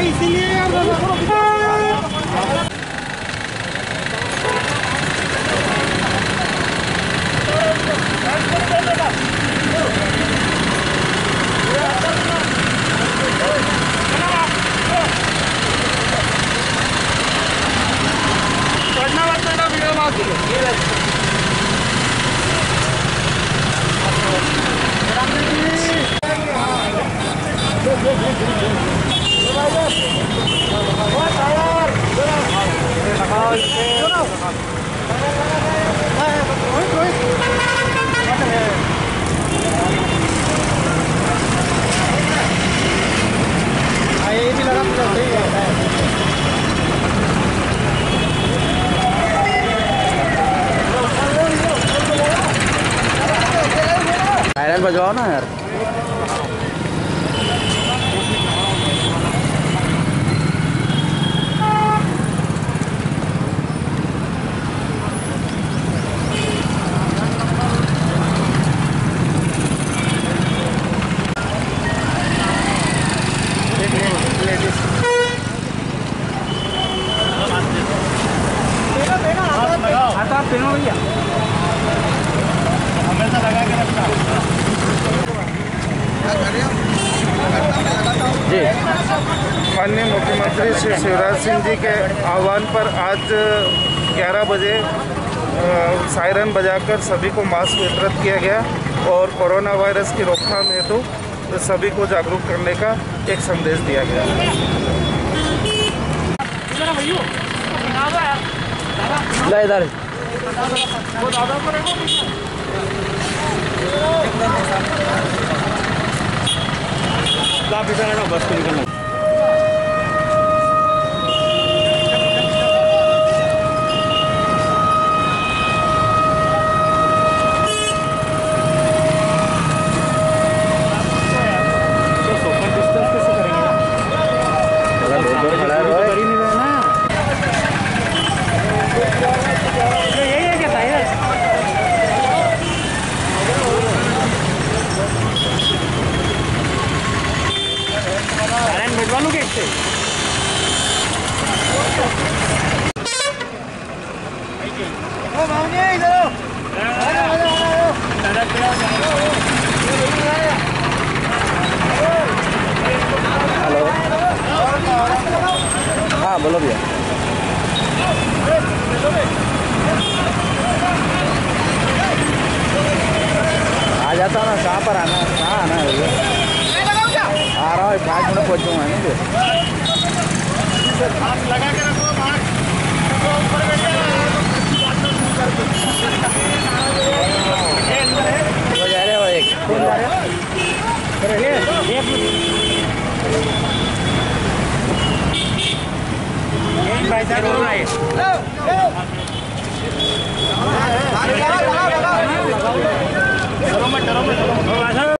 इसीलिए यार सायरन बजवाओ ना यार। हमेशा लगा के रखना जी। माननीय मुख्यमंत्री श्री शिवराज सिंह जी के आह्वान पर आज 11 बजे सायरन बजाकर सभी को मास्क वितरित किया गया और कोरोना वायरस की रोकथाम हेतु सभी को जागरूक करने का एक संदेश दिया गया। इधर बस को निकलना। हेलो, हाँ बोलो भैया। आ जाता हूँ ना, कहाँ पर आना है, कहाँ आना है भैया? आ रहा हूँ, 5 मिनट पहुँचूँगा नहीं लगा के रखो ऊपर हो जा रहे हो एक भाई साहब बोल रहा है।